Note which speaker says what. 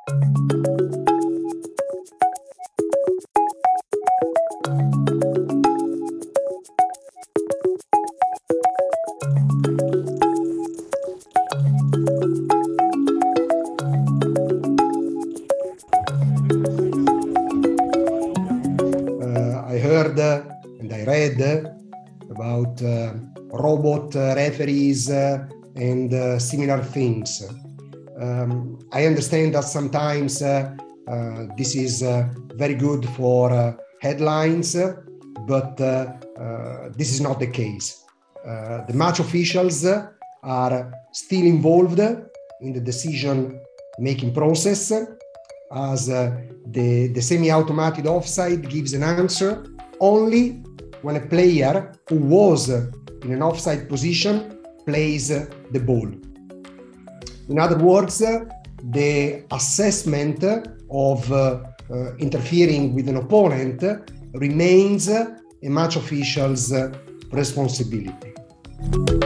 Speaker 1: I heard and I read about robot referees and similar things. I understand that sometimes this is very good for headlines, but this is not the case. The match officials are still involved in the decision-making process, as the semi-automated offside gives an answer only when a player who was in an offside position plays the ball. In other words, the assessment of interfering with an opponent remains a match official's responsibility.